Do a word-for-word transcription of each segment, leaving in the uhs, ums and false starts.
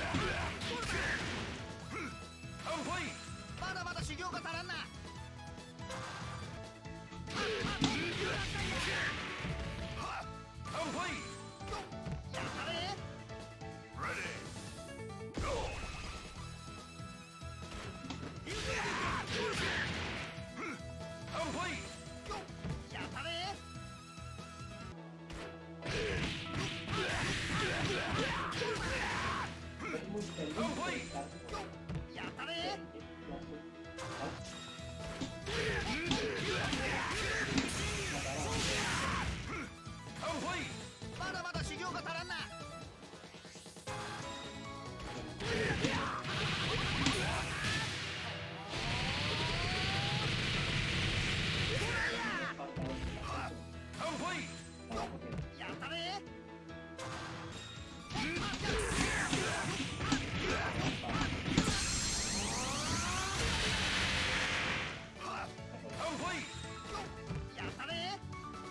まだまだ修行が足らんな。やったれ。やったれ。やったれ。まだまだ修行が足らんな。やったれ。やったれ。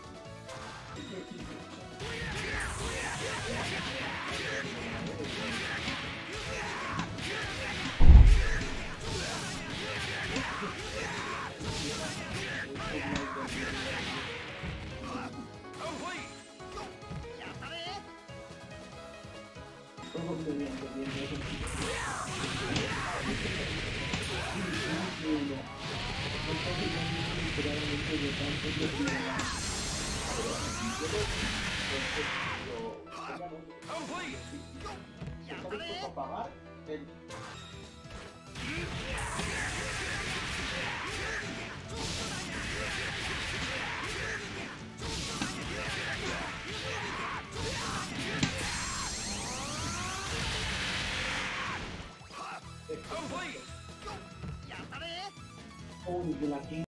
やったれ。やったれ。やったれ。